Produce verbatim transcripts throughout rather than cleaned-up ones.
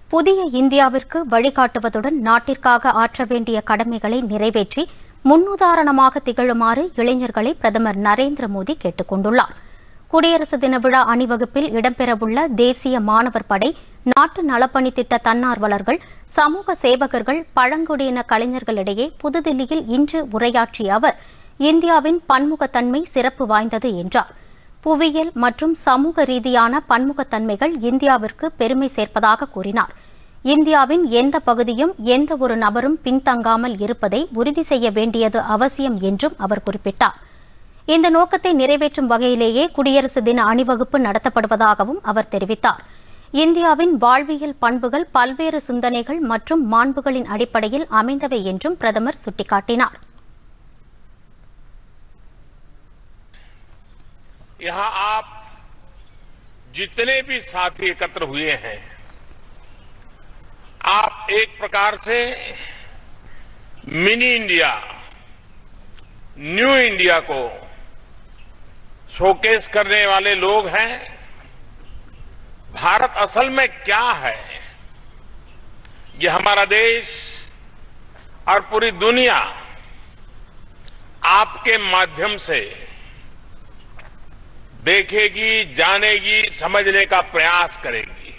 புதிய இந்தியாவிற்கு வழிகாட்டுவதுடன் நாட்டிற்காக ஆற்ற வேண்டிய கடமைகளை நிறைவேற்றி முன்னுதாரணமாக திகழுமாறு இளைஞர்களை பிரதமர் நரேந்திர மோடி கேட்டுக் கொண்டுள்ளார். குடியரசு தின விழா அணிவகுப்பில் இடம்பெறவுள்ள தேசிய மாணவர் படை, நாட்டு நலப்பணி திட்ட தன்னார்வலர்கள், சமூக சேவகர்கள், பழங்குடியின கலைஞர்களிடையே புதுதில்லியில் இன்று உரையாற்றிய அவர், இந்தியாவின் பன்முகத்தன்மை சிறப்பு வாய்ந்தது என்றார். புவியியல் மற்றும் சமூக ரீதியான பன்முகத்தன்மைகள் இந்தியாவிற்கு பெருமை சேர்ப்பதாக கூறினார். இந்தியாவின் எந்த பகுதியும் எந்த ஒரு நபரும் பின்தங்காமல் இருப்பதை உறுதி செய்ய வேண்டியது அவசியம் என்றும் அவர் குறிப்பிட்டார். இந்த நோக்கத்தை நிறைவேற்றும் வகையிலேயே குடியரசு தின அணிவகுப்பு நடத்தப்படுவதாகவும் அவர் தெரிவித்தார். இந்தியாவின் வாழ்வியல் பண்புகள் பல்வேறு சிந்தனைகள் மற்றும் மாண்புகளின் அடிப்படையில் அமைந்தவை என்றும் பிரதமர் சுட்டிக்காட்டினார். यहाँ आप जितने भी साथी एकत्र हुए हैं, आप एक प्रकार से मिनी इंडिया, न्यू इंडिया को शोकेस करने वाले लोग हैं. भारत असल में क्या है, ये हमारा देश और पूरी दुनिया आपके माध्यम से देखेगी, जानेगी, समझने का प्रयास करेगी.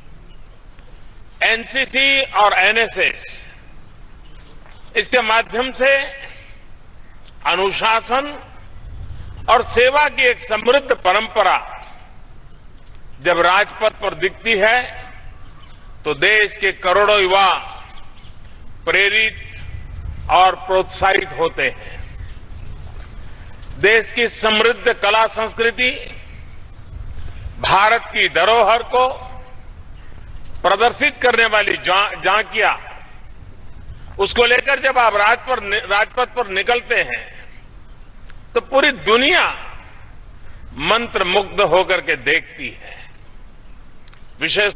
एनसीसी और एनएसएस इसके माध्यम से अनुशासन और सेवा की एक समृद्ध परंपरा जब राजपथ पर दिखती है तो देश के करोड़ों युवा प्रेरित और प्रोत्साहित होते हैं. देश की समृद्ध कला संस्कृति, भारत की धरोहर को प्रदर्शित करने वाली झांकियां, उसको लेकर जब आप राजपथ पर निकलते हैं तो पूरी दुनिया मंत्रमुग्ध होकर के देखती है. विशेष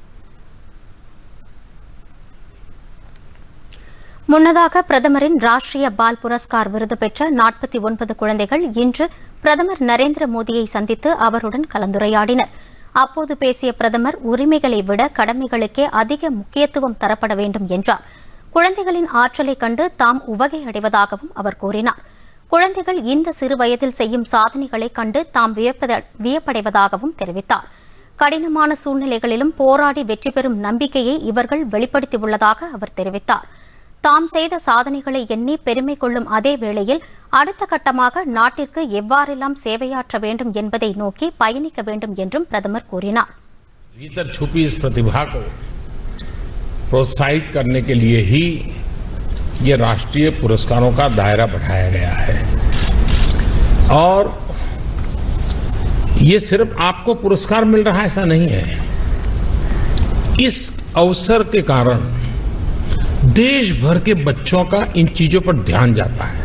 முன்னதாக பிரதமரின் ராஷ்டிரிய பால் புரஸ்கார் விருது பெற்ற நாற்பத்தி ஒன்பது குழந்தைகள் இன்று பிரதமர் நரேந்திர மோடியை சந்தித்து அவருடன் கலந்துரையாடினர். அப்போது பேசிய பிரதமர், உரிமைகளை விட கடமைகளுக்கே அதிக முக்கியத்துவம் தரப்பட வேண்டும் என்றார். குழந்தைகளின் ஆற்றலை கண்டு தாம் உவகை அடைவதாகவும் அவர் கூறினார். குழந்தைகள் இந்த சிறு வயதில் செய்யும் சாதனைகளை கண்டு தாம் வியப்படைவதாகவும் தெரிவித்தார். கடினமான சூழ்நிலைகளிலும் போராடி வெற்றி பெறும் நம்பிக்கையை இவர்கள் வெளிப்படுத்தியுள்ளதாக அவர் தெரிவித்தார். தாம் செய்த சாதனைகளை எண்ணி பெருமை கொள்ளும் அதே வேளையில் அடுத்த கட்டமாக நாட்டிற்கு எவ்வாறெல்லாம் சேவையாற்ற வேண்டும் என்பதை நோக்கி பயணிக்க வேண்டும் என்றும் பிரதமர் கூறினார். भीतर छुपी इस प्रतिभा को प्रोत्साहित करने के लिए ही ये राष्ट्रीय पुरस्कारों का दायरा बढ़ाया गया है और ये सिर्फ आपको पुरस्कार मिल रहा है ऐसा नहीं है. इस अवसर के कारण देश भर के बच्चों का इन चीजों पर ध्यान जाता है.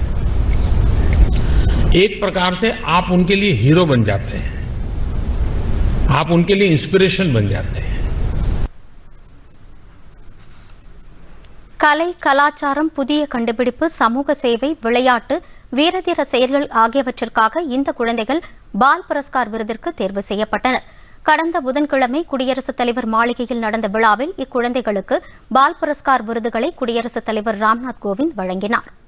एक प्रकार से आप उनके लिए हीरो बन जाते हैं, आप उनके लिए इंस्पिरेशन बन जाते हैं. கலை, கலாச்சாரம், புதிய கண்டுபிடிப்பு, சமூக சேவை, விளையாட்டு, வீரதீர செயல்கள் ஆகியவற்றிற்காக இந்த குழந்தைகள் பால் புரஸ்கார் விருதிற்கு தேர்வு செய்யப்பட்டனர். கடந்த புதன்கிழமை குடியரசுத் தலைவர் மாளிகையில் நடந்த விழாவில் இக்குழந்தைகளுக்கு பால் புரஸ்கார் விருதுகளை குடியரசுத் தலைவர் ராம்நாத் கோவிந்த் வழங்கினார்.